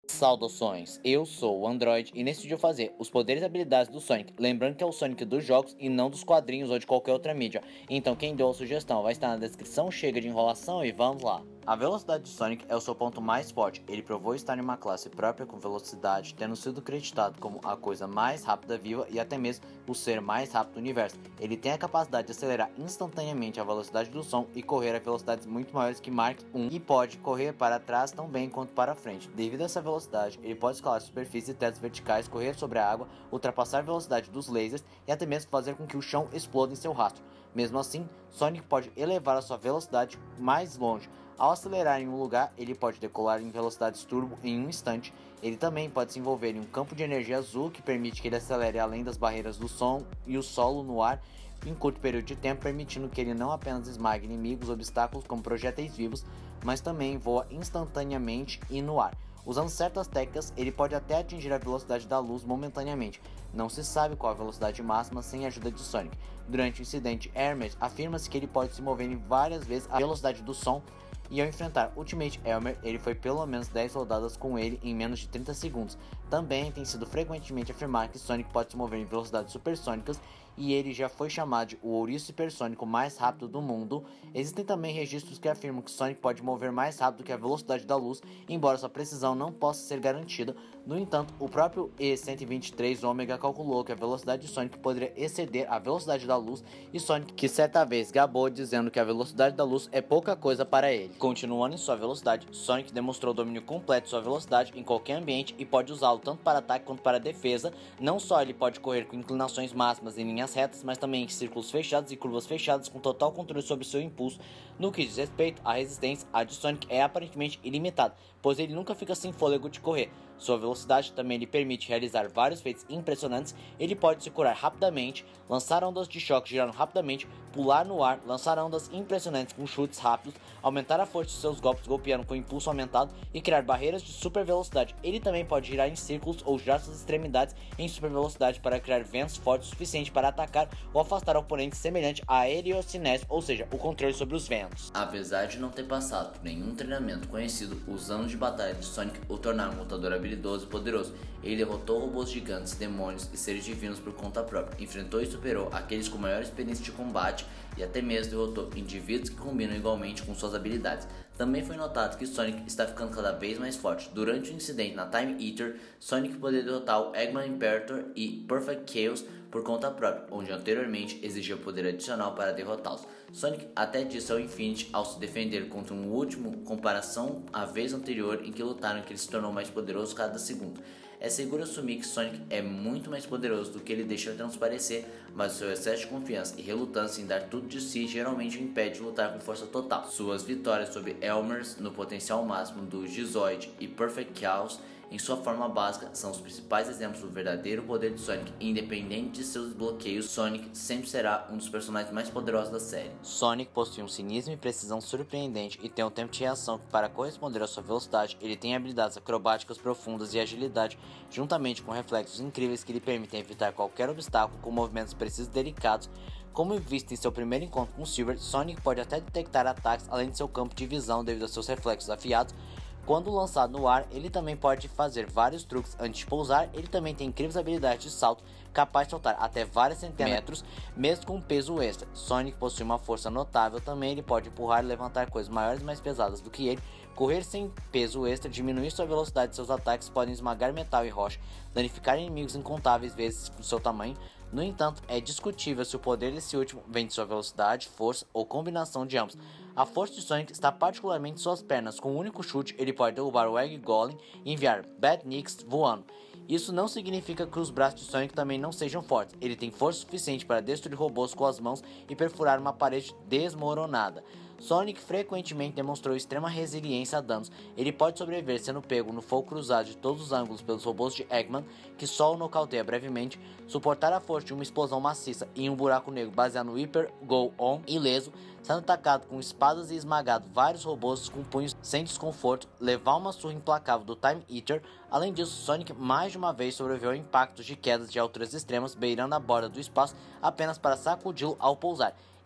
Saudações, eu sou o Android e nesse vídeo eu vou fazer os poderes e habilidades do Sonic, lembrando que é o Sonic dos jogos e não dos quadrinhos ou de qualquer outra mídia, então quem deu a sugestão vai estar na descrição, chega de enrolação e vamos lá. A velocidade de Sonic é o seu ponto mais forte, ele provou estar em uma classe própria com velocidade, tendo sido creditado como a coisa mais rápida viva e até mesmo o ser mais rápido do universo. Ele tem a capacidade de acelerar instantaneamente a velocidade do som e correr a velocidades muito maiores que Mach 1 e pode correr para trás tão bem quanto para frente. Devido a essa velocidade, ele pode escalar superfícies e tetos verticais, correr sobre a água, ultrapassar a velocidade dos lasers e até mesmo fazer com que o chão exploda em seu rastro. Mesmo assim, Sonic pode elevar a sua velocidade mais longe. Ao acelerar em um lugar, ele pode decolar em velocidades turbo em um instante. Ele também pode se envolver em um campo de energia azul que permite que ele acelere além das barreiras do som e o solo no ar em curto período de tempo, permitindo que ele não apenas esmague inimigos, obstáculos como projéteis vivos, mas também voa instantaneamente e no ar. Usando certas técnicas, ele pode até atingir a velocidade da luz momentaneamente. Não se sabe qual a velocidade máxima sem a ajuda de Sonic. Durante o incidente Elmer, afirma-se que ele pode se mover em várias vezes a velocidade do som, e ao enfrentar Ultimate Elmer, ele foi pelo menos 10 rodadas com ele em menos de 30 segundos. Também tem sido frequentemente afirmado que Sonic pode se mover em velocidades supersônicas e ele já foi chamado de o ouriço hipersônico mais rápido do mundo. Existem também registros que afirmam que Sonic pode mover mais rápido que a velocidade da luz, embora sua precisão não possa ser garantida. No entanto, o próprio E123 Omega calculou que a velocidade de Sonic poderia exceder a velocidade da luz e Sonic, que certa vez gabou dizendo que a velocidade da luz é pouca coisa para ele. Continuando em sua velocidade, Sonic demonstrou domínio completo de sua velocidade em qualquer ambiente e pode usá-lo tanto para ataque quanto para defesa. Não só ele pode correr com inclinações máximas em linhas retas, mas também em círculos fechados e curvas fechadas com total controle sobre seu impulso. No que diz respeito à resistência, a de Sonic é aparentemente ilimitada, pois ele nunca fica sem fôlego de correr. Sua velocidade também lhe permite realizar vários feitos impressionantes. Ele pode se curar rapidamente, lançar ondas de choque girando rapidamente, pular no ar, lançar ondas impressionantes com chutes rápidos, aumentar a força de seus golpes golpeando com impulso aumentado e criar barreiras de super velocidade. Ele também pode girar em círculos ou girar suas extremidades em super velocidade para criar ventos fortes o suficiente para atacar ou afastar oponentes, semelhante a aeriocinese, ou seja, o controle sobre os ventos. Apesar de não ter passado por nenhum treinamento conhecido, os anos de batalha de Sonic o tornaram um lutador habilidoso e poderoso. Ele derrotou robôs gigantes, demônios e seres divinos por conta própria, enfrentou e superou aqueles com maior experiência de combate e até mesmo derrotou indivíduos que combinam igualmente com suas habilidades. Também foi notado que Sonic está ficando cada vez mais forte. Durante o incidente na Time Eater, Sonic poderia derrotar o Eggman Imperator e Perfect Chaos por conta própria, onde anteriormente exigia poder adicional para derrotá-los. Sonic até disse ao Infinity ao se defender contra um último comparação à vez anterior em que lutaram que ele se tornou mais poderoso cada segundo. É seguro assumir que Sonic é muito mais poderoso do que ele deixa transparecer, mas o seu excesso de confiança e relutância em dar tudo de si geralmente o impede de lutar com força total. Suas vitórias sobre Elmers no potencial máximo do Gizoid e Perfect Chaos em sua forma básica são os principais exemplos do verdadeiro poder de Sonic. Independente de seus bloqueios, Sonic sempre será um dos personagens mais poderosos da série. Sonic possui um cinismo e precisão surpreendente e tem um tempo de reação que, para corresponder à sua velocidade, ele tem habilidades acrobáticas profundas e agilidade, juntamente com reflexos incríveis que lhe permitem evitar qualquer obstáculo com movimentos precisos e delicados. Como visto em seu primeiro encontro com Silver, Sonic pode até detectar ataques além de seu campo de visão devido a seus reflexos afiados. Quando lançado no ar, ele também pode fazer vários truques antes de pousar. Ele também tem incríveis habilidades de salto, capaz de saltar até vários centenas de metros, mesmo com um peso extra. Sonic possui uma força notável também, ele pode empurrar e levantar coisas maiores e mais pesadas do que ele. Correr sem peso extra, diminuir sua velocidade e seus ataques podem esmagar metal e rocha, danificar inimigos incontáveis vezes com seu tamanho. No entanto, é discutível se o poder desse último vem de sua velocidade, força ou combinação de ambos. A força de Sonic está particularmente em suas pernas. Com um único chute, ele pode derrubar o Egg Golem e enviar Badniks voando. Isso não significa que os braços de Sonic também não sejam fortes. Ele tem força suficiente para destruir robôs com as mãos e perfurar uma parede desmoronada. Sonic frequentemente demonstrou extrema resiliência a danos. Ele pode sobreviver sendo pego no fogo cruzado de todos os ângulos pelos robôs de Eggman, que só o nocauteia brevemente, suportar a força de uma explosão maciça em um buraco negro baseado no Hyper Go-On ileso, sendo atacado com espadas e esmagado vários robôs com punhos sem desconforto, levar uma surra implacável do Time Eater. Além disso, Sonic mais de uma vez sobreviveu a impactos de quedas de alturas extremas beirando a borda do espaço apenas para sacudi-lo ao pousar.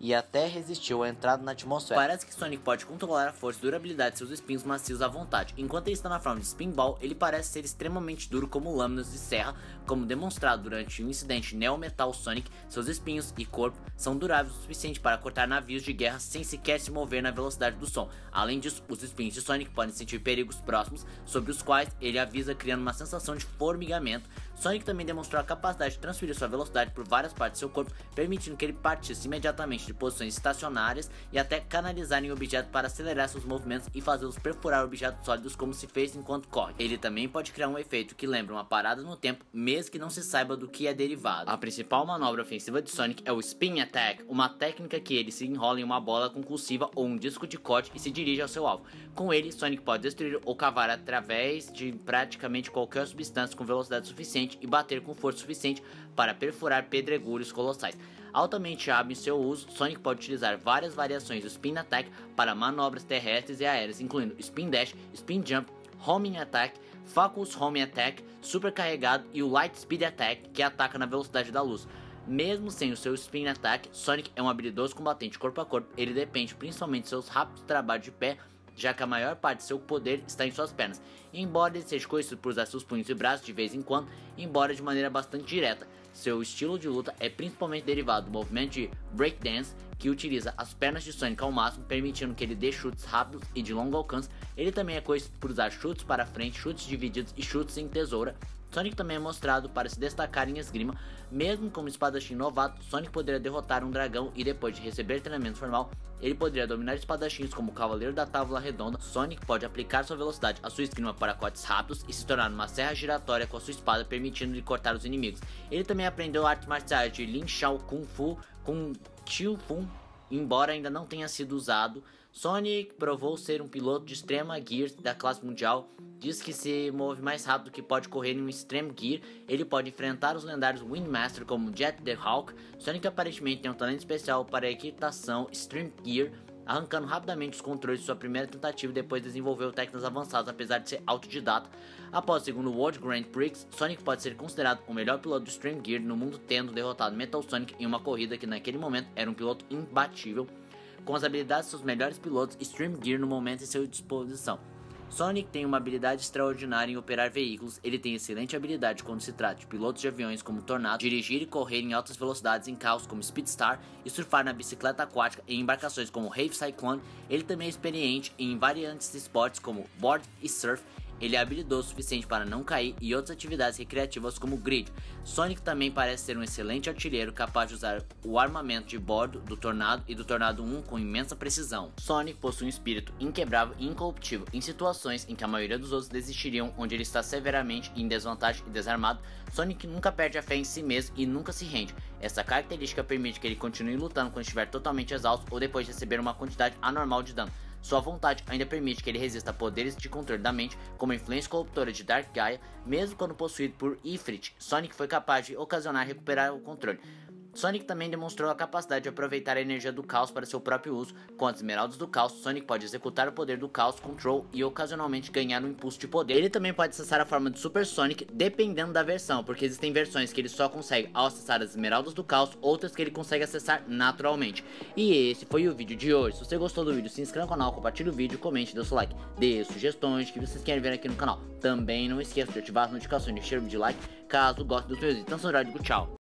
e até resistiu à entrada na atmosfera. Parece que Sonic pode controlar a força e durabilidade de seus espinhos macios à vontade. Enquanto ele está na forma de Spinball, ele parece ser extremamente duro como lâminas de serra, como demonstrado durante o incidente Neo Metal Sonic. Seus espinhos e corpo são duráveis o suficiente para cortar navios de guerra sem sequer se mover na velocidade do som. Além disso, os espinhos de Sonic podem sentir perigos próximos, sobre os quais ele avisa, criando uma sensação de formigamento. Sonic também demonstrou a capacidade de transferir sua velocidade por várias partes de seu corpo, permitindo que ele partisse imediatamente de posições estacionárias e até canalizar em objetos para acelerar seus movimentos e fazê-los perfurar objetos sólidos, como se fez enquanto corre. Ele também pode criar um efeito que lembra uma parada no tempo, mesmo que não se saiba do que é derivado. A principal manobra ofensiva de Sonic é o Spin Attack, uma técnica que ele se enrola em uma bola concussiva ou um disco de corte e se dirige ao seu alvo. Com ele, Sonic pode destruir ou cavar através de praticamente qualquer substância com velocidade suficiente e bater com força suficiente para perfurar pedregulhos colossais. Altamente hábil em seu uso, Sonic pode utilizar várias variações do Spin Attack para manobras terrestres e aéreas, incluindo Spin Dash, Spin Jump, Homing Attack, Focus Homing Attack, Super Carregado e o Light Speed Attack, que ataca na velocidade da luz. Mesmo sem o seu Spin Attack, Sonic é um habilidoso combatente corpo a corpo. Ele depende principalmente de seus rápidos trabalhos de pé, já que a maior parte de seu poder está em suas pernas. Embora ele seja conhecido por usar seus punhos e braços de vez em quando, embora de maneira bastante direta, seu estilo de luta é principalmente derivado do movimento de Breakdance, que utiliza as pernas de Sonic ao máximo, permitindo que ele dê chutes rápidos e de longo alcance. Ele também é conhecido por usar chutes para frente, chutes divididos e chutes em tesoura. Sonic também é mostrado para se destacar em esgrima. Mesmo como espadachim novato, Sonic poderia derrotar um dragão e, depois de receber treinamento formal, ele poderia dominar espadachins como o Cavaleiro da Távola Redonda. Sonic pode aplicar sua velocidade à sua esgrima para cortes rápidos e se tornar uma serra giratória com a sua espada, permitindo-lhe cortar os inimigos. Ele também aprendeu artes marciais de Lin Shao Kung Fu com Chiu Fun, embora ainda não tenha sido usado. Sonic provou ser um piloto de Extrema Gear da classe mundial. Diz que se move mais rápido que pode correr em um Extreme Gear. Ele pode enfrentar os lendários Windmaster como Jet the Hawk. Sonic aparentemente tem um talento especial para a equitação Extreme Gear, arrancando rapidamente os controles de sua primeira tentativa e depois desenvolveu técnicas avançadas, apesar de ser autodidata. Após o segundo World Grand Prix, Sonic pode ser considerado o melhor piloto do Extreme Gear no mundo, tendo derrotado Metal Sonic em uma corrida que naquele momento era um piloto imbatível, com as habilidades de seus melhores pilotos Extreme Gear no momento em sua disposição. Sonic tem uma habilidade extraordinária em operar veículos. Ele tem excelente habilidade quando se trata de pilotos de aviões como Tornado, dirigir e correr em altas velocidades em carros como Speedstar e surfar na bicicleta aquática em embarcações como Wave Cyclone. Ele também é experiente em variantes de esportes como board e surf. Ele é habilidoso o suficiente para não cair e outras atividades recreativas como grid. Sonic também parece ser um excelente artilheiro, capaz de usar o armamento de bordo do Tornado e do Tornado 1 com imensa precisão. Sonic possui um espírito inquebrável e incorruptível. Em situações em que a maioria dos outros desistiriam, onde ele está severamente em desvantagem e desarmado, Sonic nunca perde a fé em si mesmo e nunca se rende. Essa característica permite que ele continue lutando quando estiver totalmente exausto ou depois de receber uma quantidade anormal de dano. Sua vontade ainda permite que ele resista a poderes de controle da mente, como a influência corruptora de Dark Gaia. Mesmo quando possuído por Ifrit, Sonic foi capaz de ocasionar recuperar o controle. Sonic também demonstrou a capacidade de aproveitar a energia do caos para seu próprio uso. Com as esmeraldas do caos, Sonic pode executar o poder do Chaos Control e ocasionalmente ganhar um impulso de poder. Ele também pode acessar a forma de Super Sonic, dependendo da versão, porque existem versões que ele só consegue ao acessar as esmeraldas do caos, outras que ele consegue acessar naturalmente. E esse foi o vídeo de hoje. Se você gostou do vídeo, se inscreva no canal, compartilhe o vídeo, comente, dê seu like, dê sugestões que vocês querem ver aqui no canal. Também não esqueça de ativar as notificações e encher o vídeo de like caso goste dos meus vídeos. Então, tchau.